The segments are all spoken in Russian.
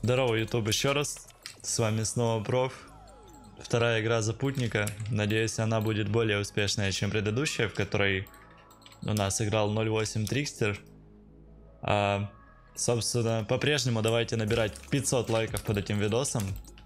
Здорово, YouTube, еще раз. С вами снова Проф. Вторая игра Запутника. Надеюсь, она будет более успешная, чем предыдущая, в которой у нас играл 08 Трикстер. Собственно, по-прежнему давайте набирать 500 лайков под этим видосом.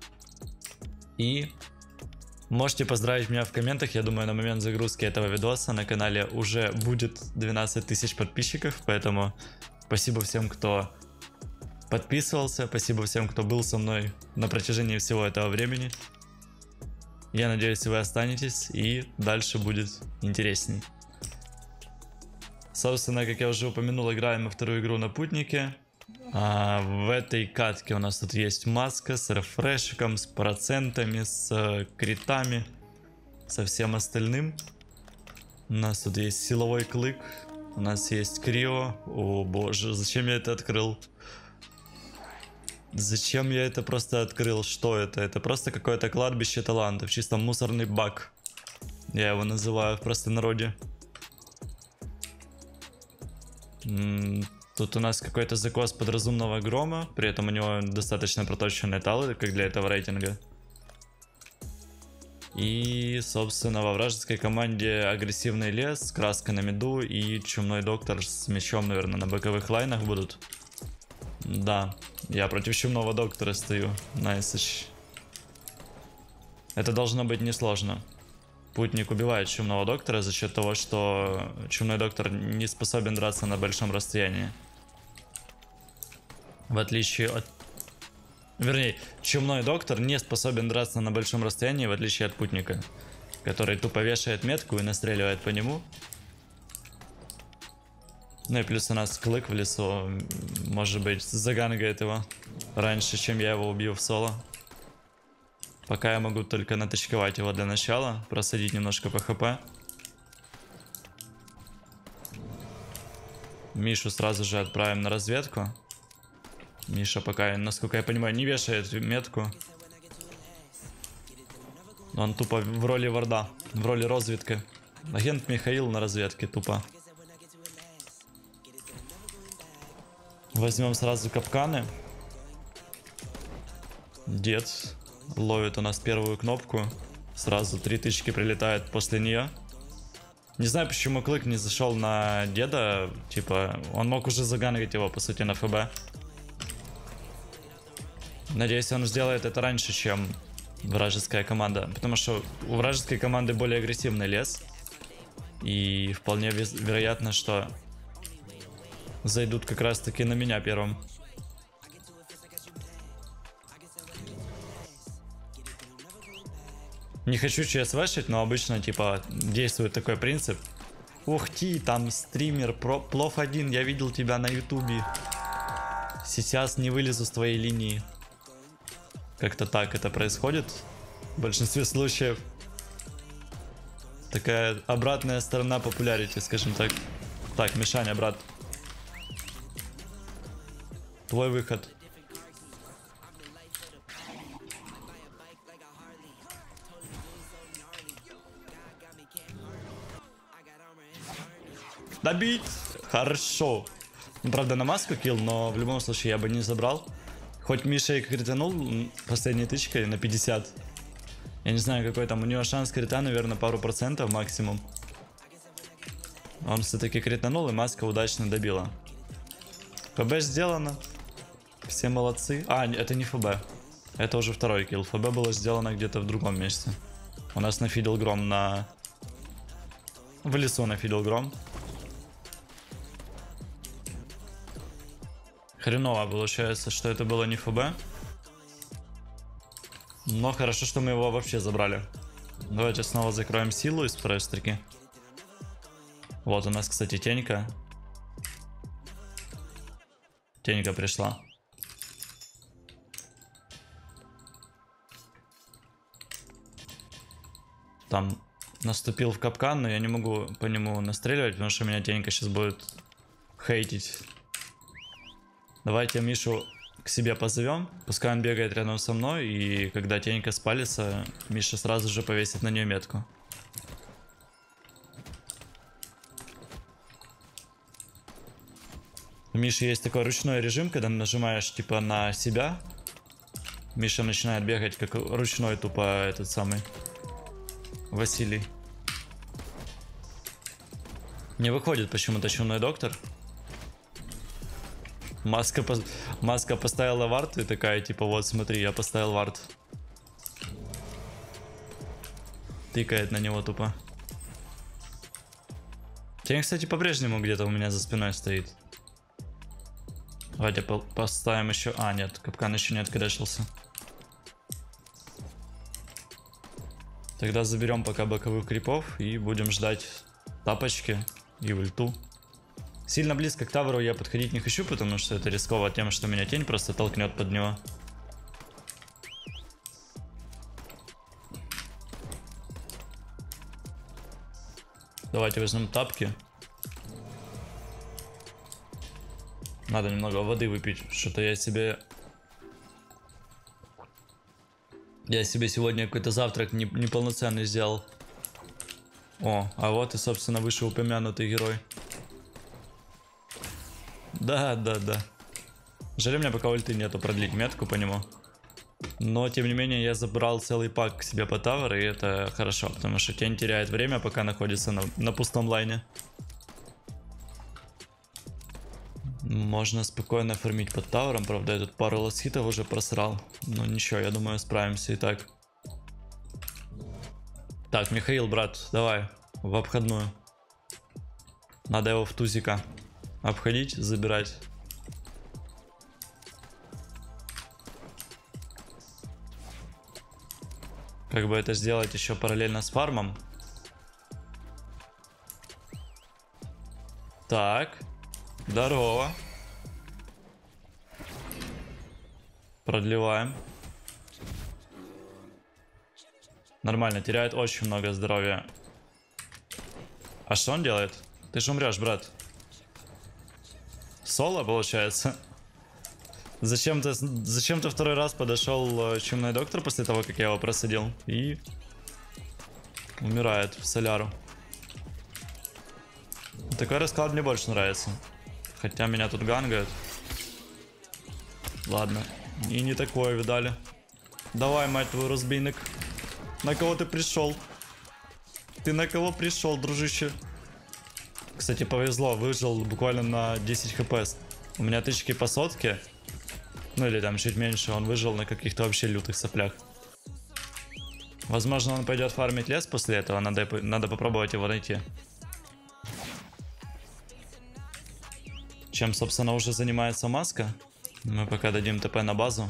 И можете поздравить меня в комментах. Я думаю, на момент загрузки этого видоса на канале уже будет 12 тысяч подписчиков. Поэтому спасибо всем, кто подписывался. Спасибо всем, кто был со мной на протяжении всего этого времени. Я надеюсь, вы останетесь, и дальше будет интересней. Собственно, как я уже упомянул, играем мы вторую игру на Путнике. В этой катке у нас тут есть маска с рефрешиком, с процентами, с критами, со всем остальным. У нас тут есть силовой клык, у нас есть крио. О боже, зачем я это открыл? Зачем я это просто открыл? Что это? Это просто какое-то кладбище талантов. Чисто мусорный баг. Я его называю в простонародье. Тут у нас какой-то закос подразумного грома. При этом у него достаточно проточенные талы, как для этого рейтинга. И, собственно, во вражеской команде агрессивный лес, краска на миду и чумной доктор с мечом, наверное, на боковых лайнах будут. Да, я против чумного доктора стою. Найсыч. Это должно быть несложно. Путник убивает чумного доктора за счет того, что чумной доктор не способен драться на большом расстоянии. В отличие от... Вернее, чумной доктор не способен драться на большом расстоянии, в отличие от путника, который тупо вешает метку и настреливает по нему. Ну и плюс у нас клык в лесу, может быть, загангает его раньше, чем я его убью в соло. Пока я могу только наточковать его для начала, просадить немножко по хп. Мишу сразу же отправим на разведку. Миша пока, насколько я понимаю, не вешает метку. Он тупо в роли варда, в роли разведки. Агент Михаил на разведке тупо. Возьмем сразу капканы. Дед ловит у нас первую кнопку. Сразу 3 тычки прилетает после нее. Не знаю, почему клык не зашел на деда. Типа, он мог уже загангать его, по сути, на ФБ. Надеюсь, он сделает это раньше, чем вражеская команда. Потому что у вражеской команды более агрессивный лес. И вполне вероятно, что зайдут как раз таки на меня первым. Не хочу ЧСВшить, но обычно типа действует такой принцип. Ух ты, там стример Плов 1, я видел тебя на ютубе. Сейчас не вылезу с твоей линии. Как-то так это происходит в большинстве случаев. Такая обратная сторона популярити, скажем так. Так, Мишаня, брат. Твой выход. Добить! Хорошо. Ну, правда, на маску килл, но в любом случае я бы не забрал. Хоть Миша и кританул последней тычкой на 50. Я не знаю, какой там у него шанс крита, наверное, пару процентов максимум. Он все-таки кританул, и маска удачно добила. ФБ сделано. Все молодцы. А, это не ФБ. Это уже второй килл. ФБ было сделано где-то в другом месте. У нас нафидел гром на... В лесу нафидел гром. Хреново получается, что это было не ФБ. Но хорошо, что мы его вообще забрали. Давайте снова закроем силу из второй строки. Вот у нас, кстати, тенька. Тенька пришла. Там наступил в капкан, но я не могу по нему настреливать, потому что меня тенька сейчас будет хейтить. Давайте Мишу к себе позовем. Пускай он бегает рядом со мной, и когда тенька спалится, Миша сразу же повесит на нее метку. У Миши есть такой ручной режим, когда нажимаешь типа на себя, Миша начинает бегать как ручной тупо этот самый Василий. Не выходит почему-то чумной доктор. Маска поставила вард и такая, типа, вот смотри, я поставил вард. Тыкает на него тупо. Тень, кстати, по-прежнему где-то у меня за спиной стоит. Давайте поставим еще... А, нет, капкан еще не открещился. Тогда заберем пока боковых крипов и будем ждать тапочки и ульту. Сильно близко к таверу я подходить не хочу, потому что это рисково тем, что меня тень просто толкнет под него. Давайте возьмем тапки. Надо немного воды выпить, что-то я себе сегодня какой-то завтрак неполноценный сделал. О, а вот и, собственно, вышеупомянутый герой. Да. Жаль, у меня пока ульты нету продлить метку по нему. Но, тем не менее, я забрал целый пак к себе по тавер, и это хорошо, потому что тень теряет время, пока находится на пустом лайне. Можно спокойно фармить под тавером, правда, я тут пару ласхитов уже просрал. Но ничего, я думаю, справимся и так. Так, Михаил, брат, давай в обходную. Надо его в тузика обходить, забирать. Как бы это сделать еще параллельно с фармом. Так, здорово. Продлеваем. Нормально, теряет очень много здоровья. А что он делает? Ты же умрешь, брат. Соло, получается. Зачем-то второй раз подошел чумной доктор после того, как я его просадил. И умирает в соляру. Такой расклад мне больше нравится. Хотя меня тут гангают. Ладно. И не такое, видали. Давай, мать твою, разбийник. На кого ты пришел? Ты на кого пришел, дружище? Кстати, повезло, выжил буквально на 10 хп. У меня тычки по сотке. Ну или там чуть меньше, он выжил на каких-то вообще лютых соплях. Возможно, он пойдет фармить лес после этого, надо попробовать его найти. Чем, собственно, уже занимается маска. Мы пока дадим ТП на базу.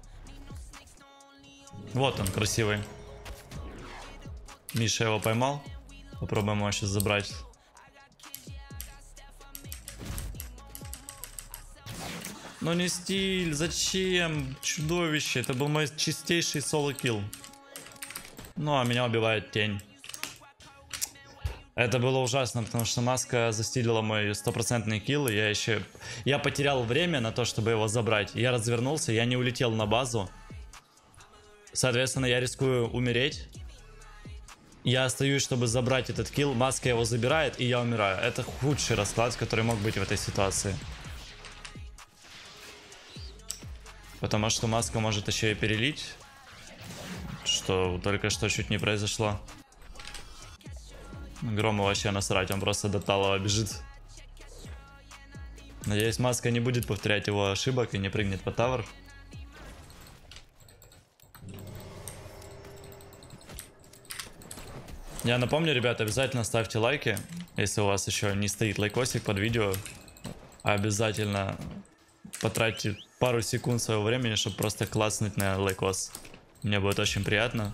Вот он, красивый. Миша его поймал. Попробуем его сейчас забрать. Но не стиль, зачем? Чудовище, это был мой чистейший соло-килл. Ну, а меня убивает тень. Это было ужасно, потому что маска застилила мой стопроцентный килл. Я потерял время на то, чтобы его забрать. Я развернулся, я не улетел на базу. Соответственно, я рискую умереть. Я остаюсь, чтобы забрать этот килл. Маска его забирает, и я умираю. Это худший расклад, который мог быть в этой ситуации. Потому что маска может еще и перелить. Что только что чуть не произошло. Грому вообще насрать, он просто до Талова бежит. Надеюсь, маска не будет повторять его ошибок и не прыгнет по тавер. Я напомню, ребята, обязательно ставьте лайки. Если у вас еще не стоит лайкосик под видео, обязательно потратьте пару секунд своего времени, чтобы просто класснуть на лайкос. Мне будет очень приятно.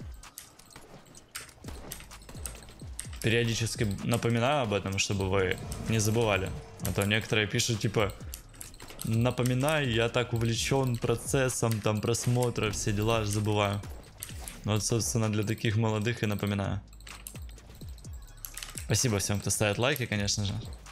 Периодически напоминаю об этом, чтобы вы не забывали. А то некоторые пишут, типа, напоминай, я так увлечен процессом, там, просмотра, все дела, аж забываю. Вот, собственно, для таких молодых и напоминаю. Спасибо всем, кто ставит лайки, конечно же.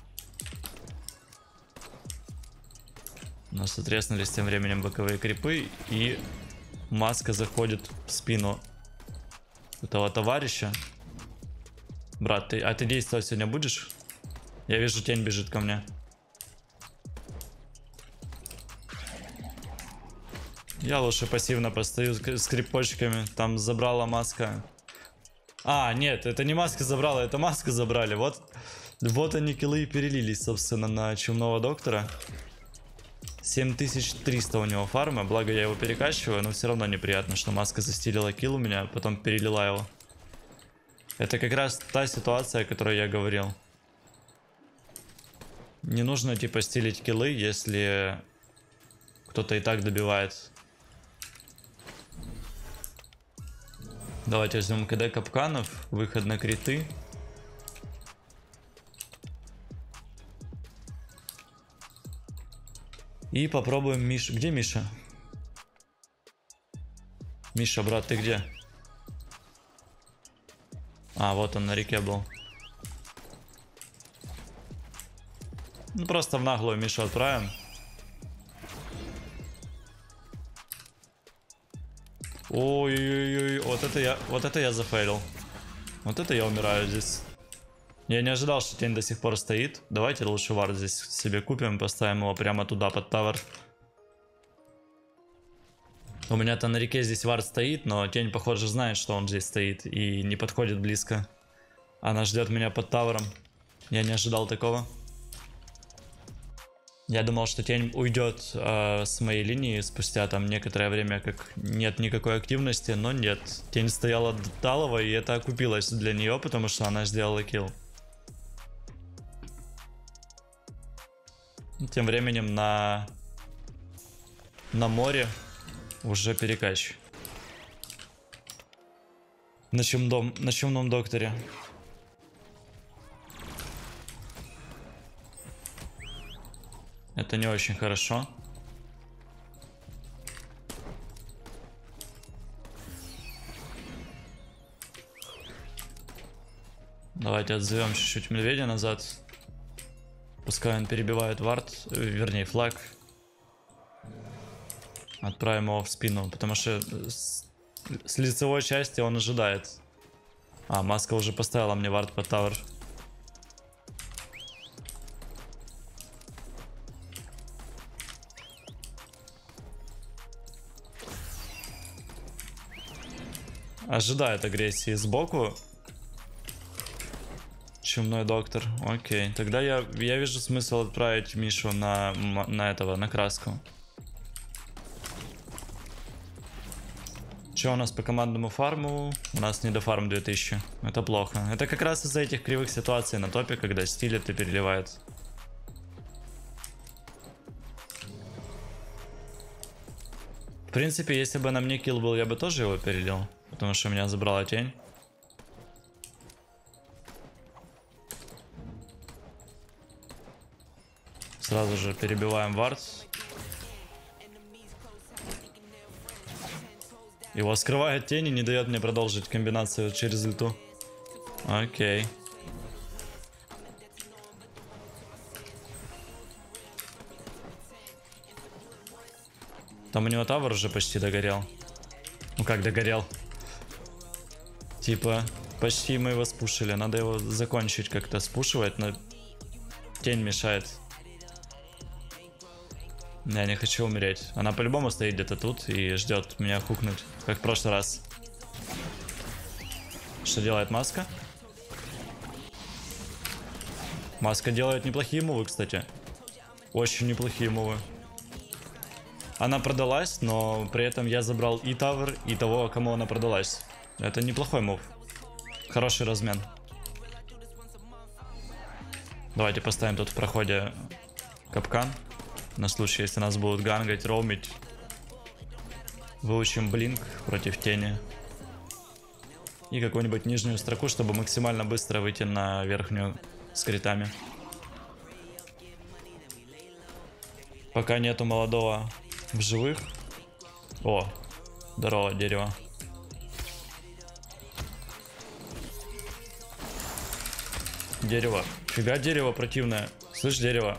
У нас тут треснулись тем временем боковые крипы, и маска заходит в спину этого товарища. Брат, ты действовать сегодня будешь? Я вижу, тень бежит ко мне. Я лучше пассивно постою с крипочками. Там забрала маска. А, нет, это не маска забрала, это маску забрали. Вот они киллы и перелились, собственно, на чумного доктора. 7300 у него фарма, благо я его перекачиваю, но все равно неприятно, что маска застилила килл у меня, потом перелила его. Это как раз та ситуация, о которой я говорил. Не нужно типа стилить киллы, если кто-то и так добивает. Давайте возьмем КД капканов, выход на криты. И попробуем Миша. Где Миша? Миша, брат, ты где? А, вот он на реке был. Ну, просто в наглую Мишу отправим. Ой-ой-ой, вот это я зафейлил. Вот это я умираю здесь. Я не ожидал, что тень до сих пор стоит. Давайте лучше вард здесь себе купим, поставим его прямо туда, под тавер. У меня-то на реке здесь вард стоит, но тень, похоже, знает, что он здесь стоит и не подходит близко. Она ждет меня под тавером. Я не ожидал такого. Я думал, что тень уйдет с моей линии спустя там некоторое время, как нет никакой активности, но нет. Тень стояла талово, и это окупилось для нее, потому что она сделала килл. Тем временем на море уже перекач. На чумном докторе. Это не очень хорошо. Давайте отзовем чуть-чуть медведя назад. Пускай он перебивает вард, вернее флаг. Отправим его в спину, потому что с лицевой части он ожидает. А, маска уже поставила мне вард под тавер. Ожидает агрессии сбоку. Чумной доктор. Окей. Тогда я вижу смысл отправить Мишу на краску. Что у нас по командному фарму? У нас недофарм 2000. Это плохо. Это как раз из-за этих кривых ситуаций на топе, когда стилит и переливает. В принципе, если бы на мне килл был, я бы тоже его перелил. Потому что меня забрала тень. Сразу же перебиваем вард. Его скрывает тень и не дает мне продолжить комбинацию через ульту. Окей. Там у него тавер уже почти догорел. Ну как догорел? Типа, почти мы его спушили. Надо его закончить как-то спушивать, но тень мешает. Я не хочу умереть. Она по-любому стоит где-то тут и ждет меня хукнуть, как в прошлый раз. Что делает маска? Маска делает неплохие мувы, кстати. Очень неплохие мувы. Она продалась, но при этом я забрал и тавер, и того, кому она продалась. Это неплохой мув. Хороший размен. Давайте поставим тут в проходе капкан. На случай, если нас будут гангать, роумить. Выучим блинк против тени. И какую-нибудь нижнюю строку, чтобы максимально быстро выйти на верхнюю с критами. Пока нету молодого в живых. О, здорово, дерево. Дерево. Фига дерево противное. Слышь, дерево.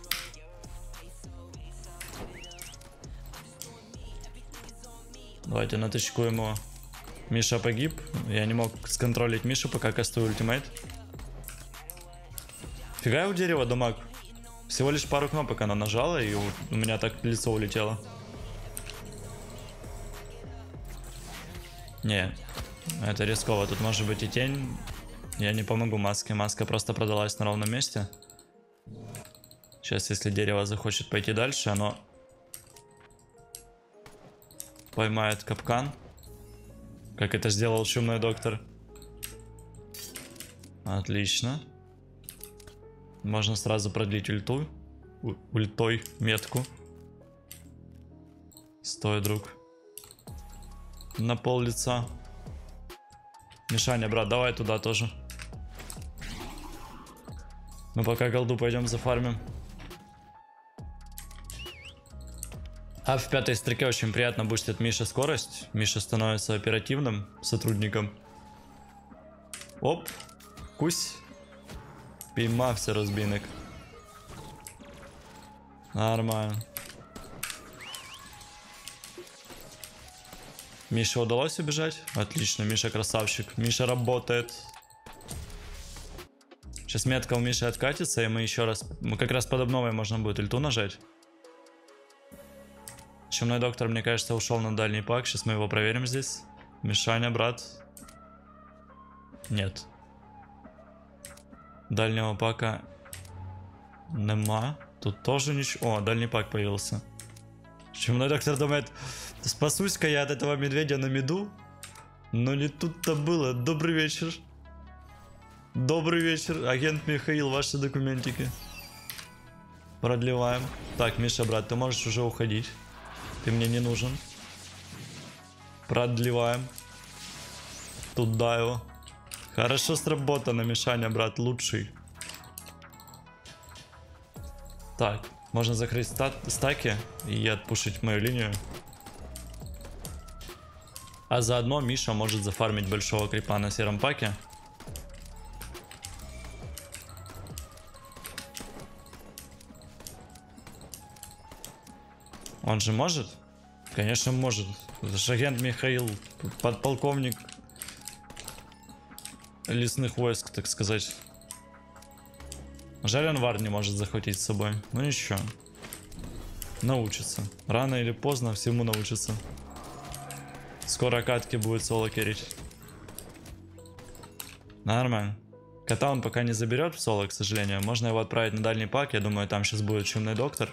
Давайте натычкуем его. Миша погиб. Я не мог сконтролить Мишу, пока кастую ультимейт. Фига у дерева дамаг. Всего лишь пару кнопок она нажала, и у меня так лицо улетело. Не, это рисково. Тут может быть и тень. Я не помогу маске. Маска просто продалась на ровном месте. Сейчас, если дерево захочет пойти дальше, оно поймает капкан. Как это сделал шумный доктор. Отлично. Можно сразу продлить ульту. Ультой метку. Стой, друг. На пол лица. Мишаня, брат, давай туда тоже. Мы пока голду пойдем зафармим. А в пятой строке очень приятно бустит Миша скорость. Миша становится оперативным сотрудником. Оп. Кусь. Піймався розбійник. Нормально. Мише удалось убежать? Отлично, Миша красавчик. Миша работает. Сейчас метка у Миши откатится, и мы еще раз... Мы как раз под обновой можно будет ульту нажать. Чумной доктор, мне кажется, ушел на дальний пак. Сейчас мы его проверим здесь. Мишаня, брат. Нет. Дальнего пака нема. Тут тоже ничего. О, дальний пак появился. Чумной доктор думает, спасусь-ка я от этого медведя на миду. Но не тут-то было. Добрый вечер. Добрый вечер, агент Михаил, ваши документики. Продлеваем. Так, Миша, брат, ты можешь уже уходить. Ты мне не нужен. Продлеваем. Туда его. Хорошо сработано, Мишаня, брат, лучший. Так, можно закрыть стаки и отпушить мою линию. А заодно Миша может зафармить большого крипа на сером паке. Он же может? Конечно может. Это же агент Михаил, подполковник лесных войск, так сказать. Жаль, Анвар не может захватить с собой. Ну ничего. Научится. Рано или поздно всему научится. Скоро катки будет соло керить. Нормально. Кота он пока не заберет в соло, к сожалению. Можно его отправить на дальний пак. Я думаю, там сейчас будет чумный доктор.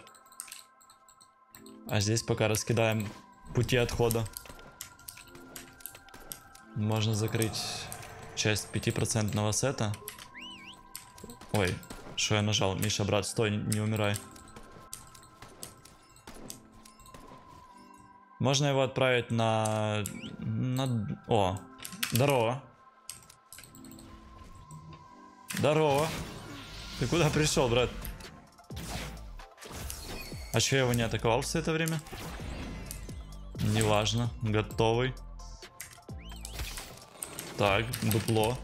А здесь пока раскидаем пути отхода. Можно закрыть часть 5% сета. Ой, что я нажал? Миша, брат, стой, не умирай. Можно его отправить на... О, здорово. Здорово. Ты куда пришел, брат? А че я его не атаковал все это время? Неважно. Готовый. Так, дупло.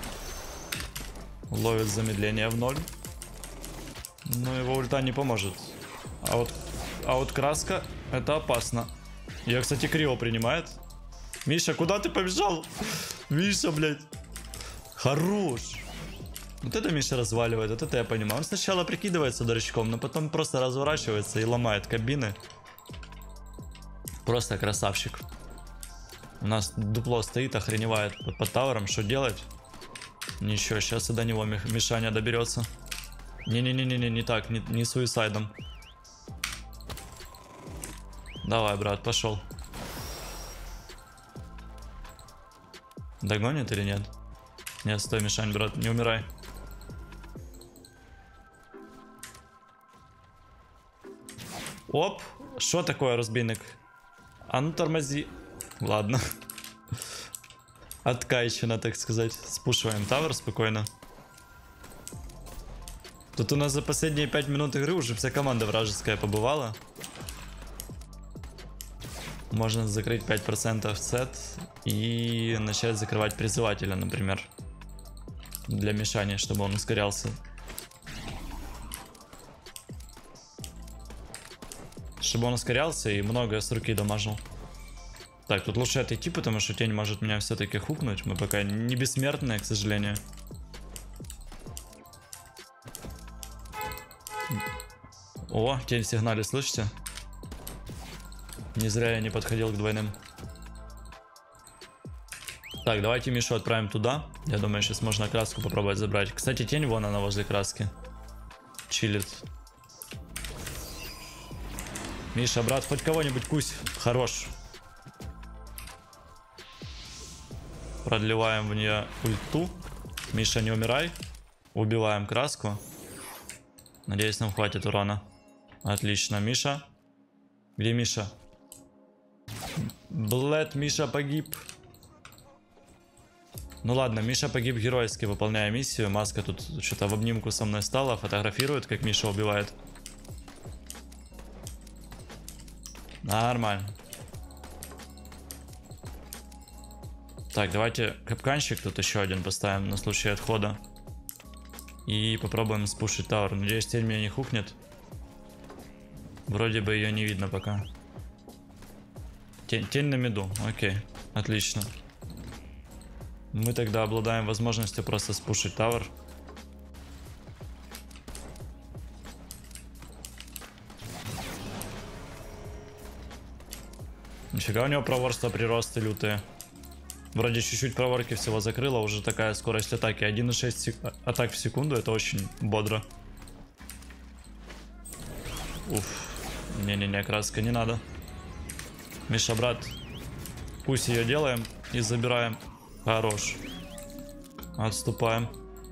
Ловит замедление в 0. Но его ульта не поможет. А вот краска, это опасно. Ее, кстати, криво принимает. Миша, куда ты побежал? Миша, блядь. Хорош. Вот это Миша разваливает, вот это я понимаю. Он сначала прикидывается дурачком, но потом просто разворачивается и ломает кабины. Просто красавчик. У нас дупло стоит, охреневает под тавером. Что делать? Ничего, сейчас и до него Мишаня доберется. Не-не-не-не, не так, не суисайдом. Давай, брат, пошел. Догонит или нет? Нет, стой, Мишань, брат, не умирай. Оп, что такое, разбийник? А ну тормози. Ладно. Откайчено, так сказать. Спушиваем тавер спокойно. Тут у нас за последние 5 минут игры уже вся команда вражеская побывала. Можно закрыть 5% сет и начать закрывать призывателя, например. Для Мишани, чтобы он ускорялся. Чтобы он ускорялся и много с руки дамажил. Так, тут лучше отойти, потому что тень может меня все-таки хукнуть. Мы пока не бессмертные, к сожалению. О, тень в сигнале, слышите? Не зря я не подходил к двойным. Так, давайте Мишу отправим туда. Я думаю, сейчас можно краску попробовать забрать. Кстати, тень вон она возле краски. Чилит. Миша, брат, хоть кого-нибудь кусь. Хорош. Продлеваем в нее ульту. Миша, не умирай. Убиваем краску. Надеюсь, нам хватит урона. Отлично, Миша. Где Миша? Блэд, Миша погиб. Ну ладно, Миша погиб геройски, выполняя миссию. Маска тут что-то в обнимку со мной стала. Фотографирует, как Миша убивает. Нормально. Так, давайте капканчик тут еще один поставим на случай отхода. И попробуем спушить тауэр. Надеюсь, тень меня не хукнет. Вроде бы ее не видно пока. Тень на миду. Окей, отлично. Мы тогда обладаем возможностью просто спушить тауэр. Нифига у него проворство, приросты лютые. Вроде чуть-чуть проворки всего закрыла, уже такая скорость атаки. 1,6 атак в секунду, это очень бодро. Уф. Не-не-не, краска, не надо. Миша, брат, пусть ее делаем и забираем. Хорош. Отступаем.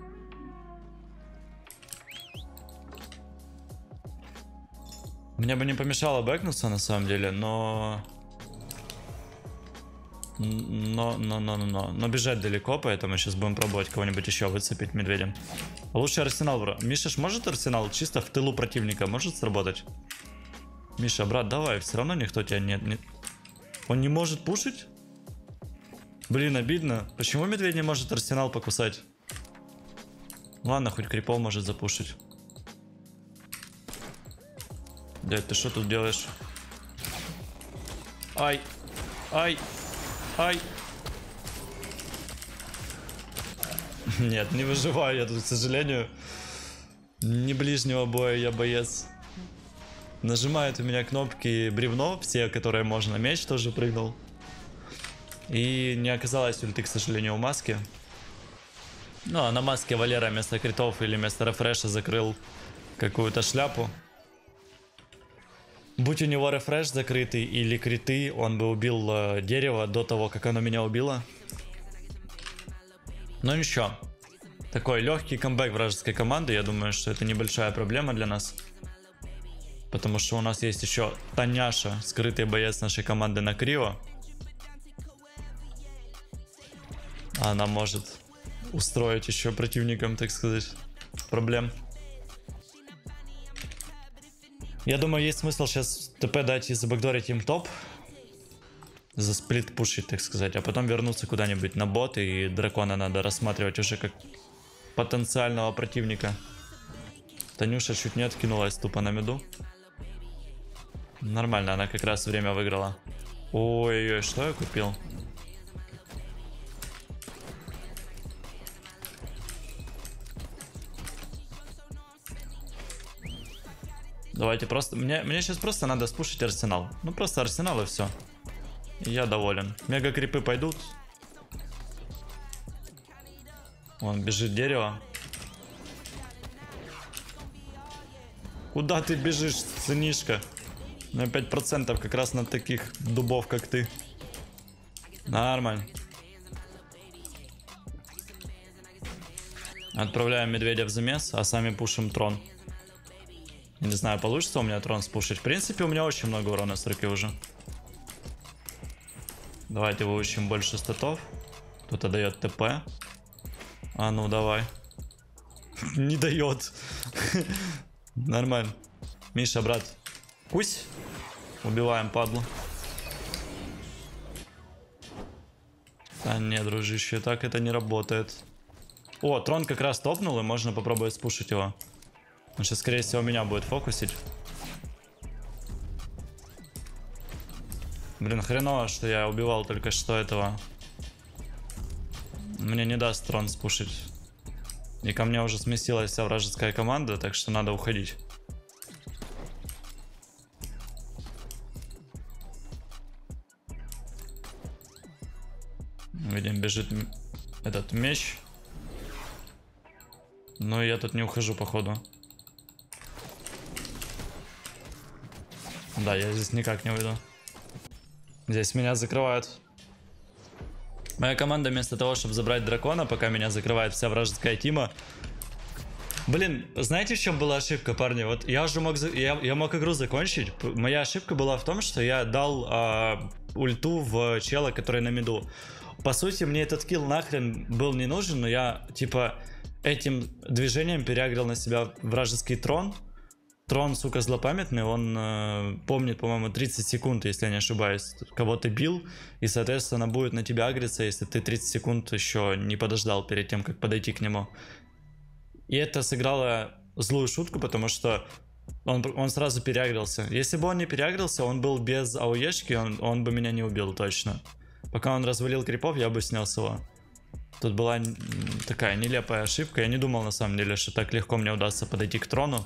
Мне бы не помешало бэкнуться на самом деле, но бежать далеко, поэтому сейчас будем пробовать кого-нибудь еще выцепить медведем. Лучший арсенал, бро. Миша ж может арсенал чисто в тылу противника может сработать? Миша, брат, давай, все равно никто тебя нет. Он не может пушить? Блин, обидно. Почему медведь не может арсенал покусать? Ладно, хоть крипол может запушить. Дядь, ты что тут делаешь? Ай! Ай! Ай! Нет, не выживаю я тут, к сожалению. Не ближнего боя я боец. Нажимают у меня кнопки бревно, все, которые можно. Меч тоже прыгнул. И не оказалось ульты, к сожалению, у маски. Ну, а на маске Валера вместо критов или вместо рефреша закрыл какую-то шляпу. Будь у него рефреш закрытый или криты, он бы убил дерево до того, как оно меня убило. Но ничего. Такой легкий камбэк вражеской команды. Я думаю, что это небольшая проблема для нас. Потому что у нас есть еще Таняша, скрытый боец нашей команды на Крио. Она может устроить еще противникам, так сказать, проблем. Я думаю, есть смысл сейчас ТП дать и забэкдорить им топ. За сплит пушить, так сказать. А потом вернуться куда-нибудь на бот. И дракона надо рассматривать уже как потенциального противника. Танюша чуть не откинулась тупо на миду. Нормально, она как раз время выиграла. Ой-ой-ой, что я купил? Давайте просто... Мне сейчас просто надо спушить арсенал. Ну просто арсенал и все. И я доволен. Мега крипы пойдут. Вон бежит дерево. Куда ты бежишь, сынишка? На 5% как раз на таких дубов, как ты. Нормально. Отправляем медведя в замес, а сами пушим трон. Не знаю, получится у меня трон спушить. В принципе, у меня очень много урона с руки уже. Давайте выучим больше статов. Кто-то дает ТП. А ну, давай. Не дает. Нормально. Миша, брат. Кусь. Убиваем, падлу. Да не, дружище, так это не работает. О, трон как раз топнул, и можно попробовать спушить его. Он сейчас, скорее всего, меня будет фокусить. Блин, хреново, что я убивал только что этого. Мне не даст трон спушить. И ко мне уже сместилась вся вражеская команда, так что надо уходить. Видим, бежит этот меч. Но я тут не ухожу, походу. Да, я здесь никак не уйду. Здесь меня закрывают. Моя команда вместо того, чтобы забрать дракона, пока меня закрывает вся вражеская тима. Блин, знаете, в чем была ошибка, парни? Вот я уже мог, я мог игру закончить. Моя ошибка была в том, что я дал ульту в чела, который на миду. По сути, мне этот килл нахрен был не нужен, но я, типа, этим движением переагрил на себя вражеский трон. Трон, сука, злопамятный, он помнит, по-моему, 30 секунд, если я не ошибаюсь, кого ты бил, и, соответственно, будет на тебя агриться, если ты 30 секунд еще не подождал перед тем, как подойти к нему. И это сыграло злую шутку, потому что он сразу переагрился. Если бы он не переагрился, он был без АОЕшки, он бы меня не убил точно. Пока он развалил крипов, я бы снес его. Тут была такая нелепая ошибка, я не думал на самом деле, что так легко мне удастся подойти к трону.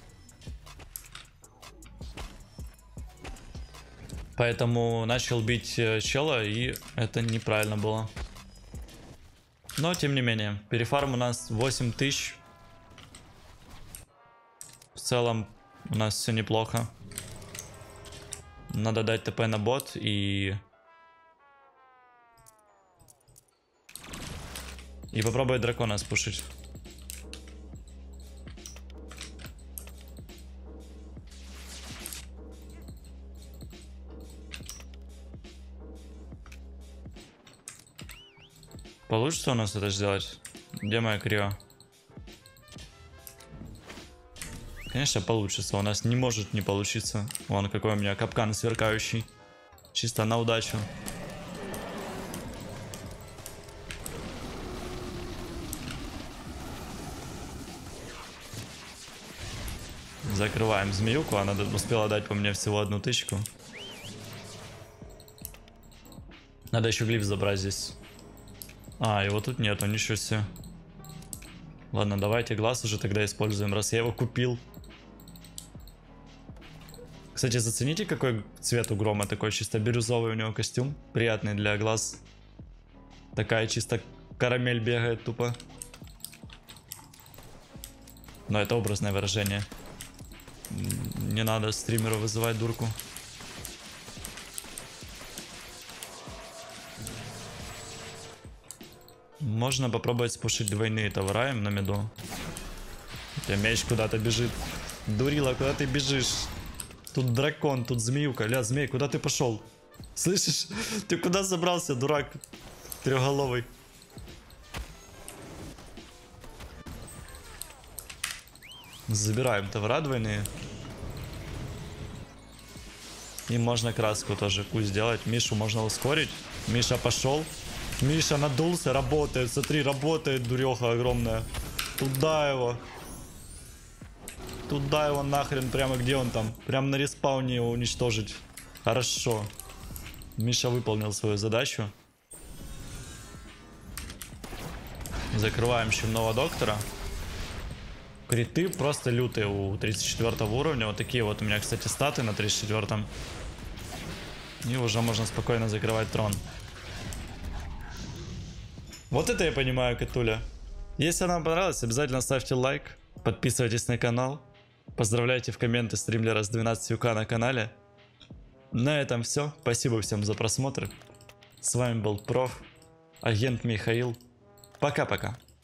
Поэтому начал бить чела, и это неправильно было. Но, тем не менее, перефарм у нас 8000. В целом, у нас все неплохо. Надо дать ТП на бот и попробовать дракона спушить. Получится у нас это сделать? Где моя крио? Конечно, получится. У нас не может не получиться. Вон какой у меня капкан сверкающий. Чисто на удачу. Закрываем змеюку. Она успела дать по мне всего 1000. Надо еще глиф забрать здесь. А, его тут нету, ничего себе. Ладно, давайте глаз уже тогда используем, раз я его купил. Кстати, зацените, какой цвет у Грома. Такой чисто бирюзовый у него костюм. Приятный для глаз. Такая чисто карамель бегает тупо. Но это образное выражение. Не надо стримеру вызывать дурку. Можно попробовать спушить двойные товара им на миду. У тебя меч куда-то бежит. Дурила, куда ты бежишь? Тут дракон, тут змеюка. Ля, змей, куда ты пошел? Слышишь? Ты куда забрался, дурак? Трехголовый. Забираем товара двойные. И можно краску тоже пусть сделать. Мишу можно ускорить. Миша пошел. Миша надулся, работает. Смотри, работает, дуреха огромная. Туда его. Туда его нахрен, прямо где он там. Прямо на респауне его уничтожить. Хорошо. Миша выполнил свою задачу. Закрываем щемного доктора. Криты просто лютые у 34 уровня. Вот такие вот у меня, кстати, статы на 34. И уже можно спокойно закрывать трон. Вот это я понимаю, Катуля. Если вам понравилось, обязательно ставьте лайк. Подписывайтесь на канал. Поздравляйте в комменты стримлера с 12к на канале. На этом все. Спасибо всем за просмотр. С вами был Проф, агент Михаил. Пока-пока.